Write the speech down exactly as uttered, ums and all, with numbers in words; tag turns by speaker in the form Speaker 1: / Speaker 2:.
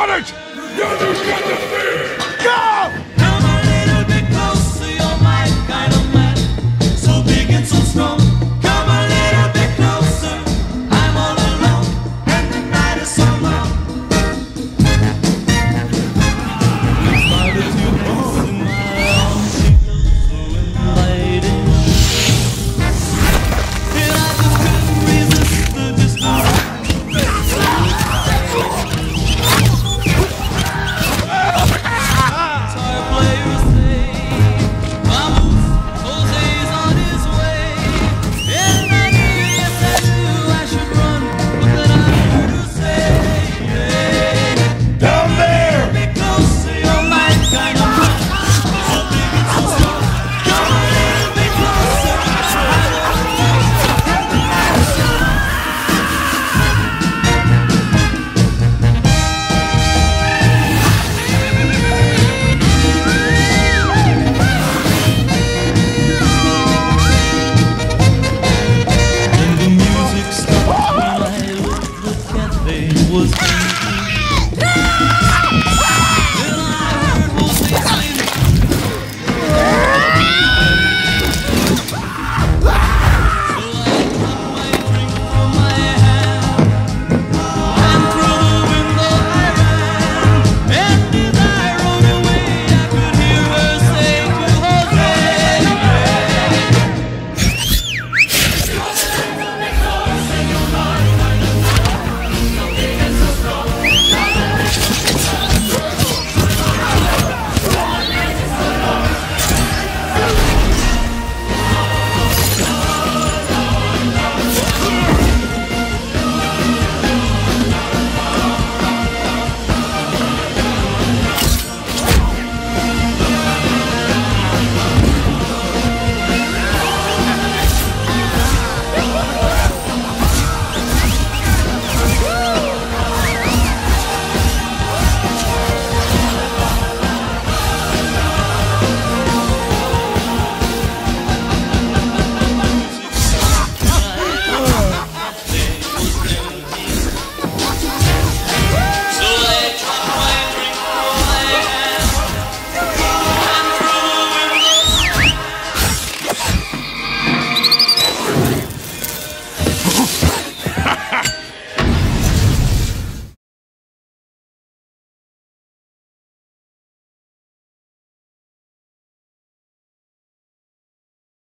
Speaker 1: got it! Now you've got the fear! Go!
Speaker 2: Come a little bit closer, you're my kind of man. So big and so strong. Come a little bit closer. I'm all alone, and the night is so long. Why did you hold in my arms? So inviting. And I just couldn't resist the distance. Guitar players say, vamos, Jose's on his way. And I do, yes I do, I should run, but then I heard her say,
Speaker 1: Down there!
Speaker 2: be closer, you're my kind of man. So big and so strong, come a little bit closer. And the music stopped when I looked, the cafe was